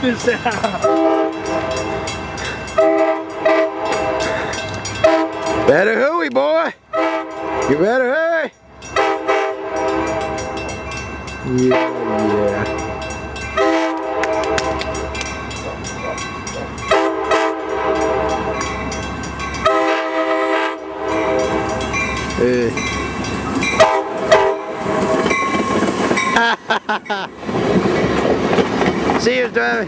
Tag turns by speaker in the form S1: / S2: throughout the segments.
S1: this out.
S2: Better hooey, boy. You better hurry. Yeah. Hey. See you driving.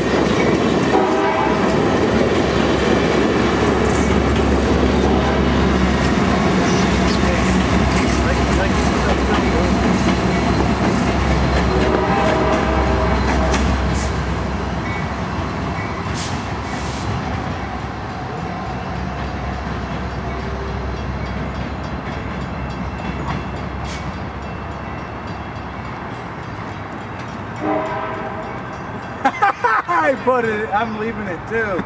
S1: I put it, I'm leaving it too.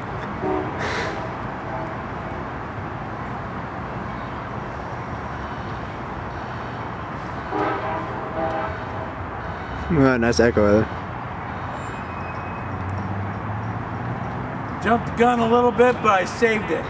S2: Oh, nice echo there.
S1: Jumped the gun a little bit, but I saved it.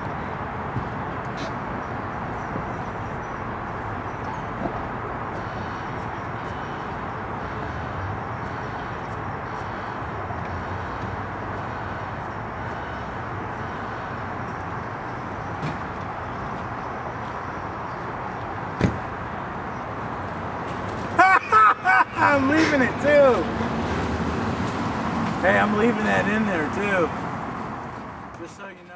S1: I'm leaving it too. Hey, I'm leaving that in there too. Just so you know.